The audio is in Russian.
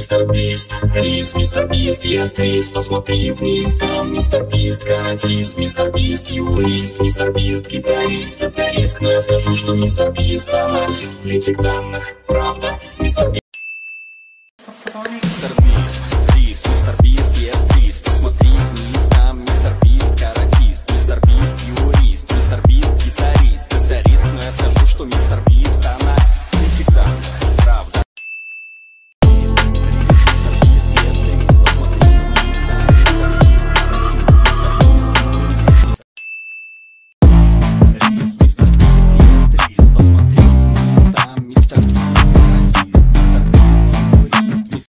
Мистер Бист, ест рис, посмотри вниз. Там Мистер Бист, каратист, Мистер Бист, юрист, Мистер Бист, гитарист. Это риск, но я скажу, что Мистер Бист аналитик данных,